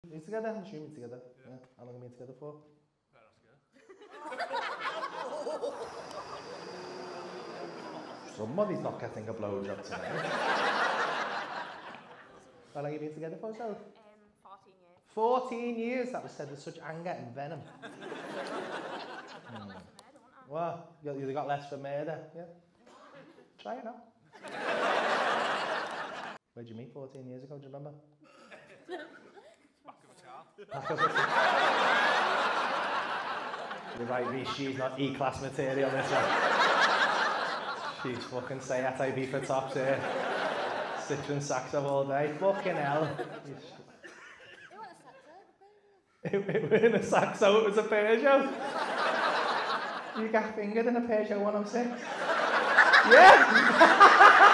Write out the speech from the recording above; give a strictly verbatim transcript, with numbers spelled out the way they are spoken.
Are you together? I'm assuming together. Yeah. Yeah. How long have you been together for? Somebody's not getting a blowjob tonight. How long have you been together for, Sal? Um, fourteen years. fourteen years? That was said with such anger and venom. hmm. What? You you got less for murder? Yeah. Try it now. Where'd you meet fourteen years ago? Do you remember? Back of a car. Back of a car. You're right, Reece, she's not E-class material, this one. She's fucking say at I B for tops here. Citroen Saxo all day. Fucking hell. It was in a Saxo, it was a Peugeot. You got fingered in a Peugeot one oh six? Yeah!